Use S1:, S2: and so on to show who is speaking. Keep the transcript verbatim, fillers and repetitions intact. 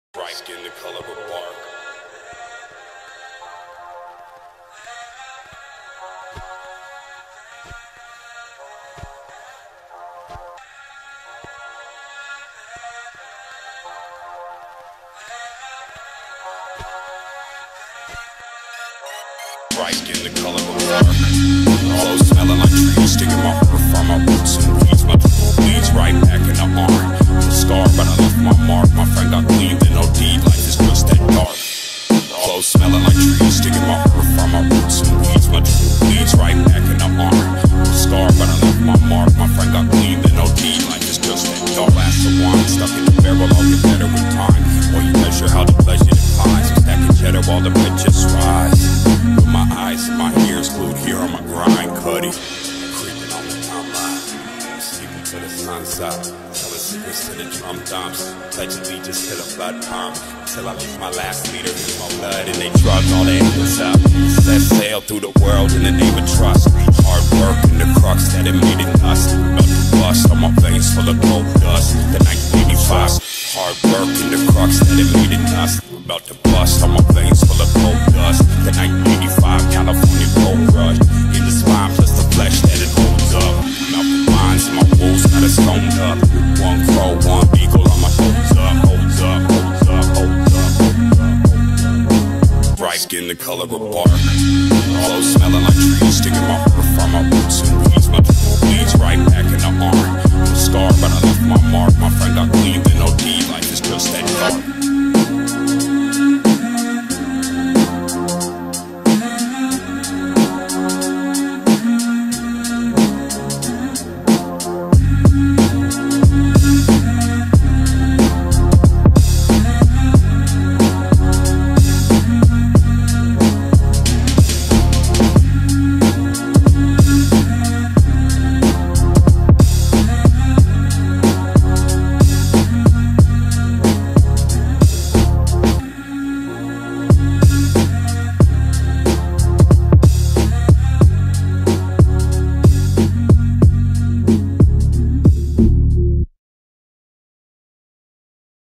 S1: Bright skin the color of bark. Bright skin the color of bark. Clothes smelling like trees, sticking my heart from my roots and weeds. My bleeds right back in the arm. I'm scarred, but I left my mark. My friend got cleaned in O D. Life is just that dark. Clothes smelling like trees, sticking my heart from my roots and weeds. My bleeds right back in the arm. I'm scarred, but I left my mark. My friend got cleaned in O D. Life is just that dark. Glass of wine stuck in the barrel, I'll get better with time. While you measure how the pleasure declines, I'm stacking cheddar while the riches rise. With my eyes and my ears glued here on my grind, cutty. Creeping on the timeline, sleeping till the sun's up. Telling secrets to the drum dumps. Pledging allegiance to the blood pump. Till I leave my last leader in my blood. And they drug all their angles up. Set sail through the world in the name of trust. Hard work and the crux that it made it us. About to bust on my veins full of gold dust. The nineteen eighty-five. Hard work and the crux that it made it us. About to bust on my veins full of gold dust. The nineteen eighty-five California gold rush. In the spine plus the flesh that it holds up. Mountain lines and my wolves got us stoned up. One crow, one eagle on my holds up. Holds up, holds up, holds up, holds up. Bright skin the color of bark. Clothes smelling like trees, sticking my heart from my roots and weeds. My bleeds right back in the arm. I'm scarred, but I left my mark. My friend got cleaned in O D. Life is just that dark.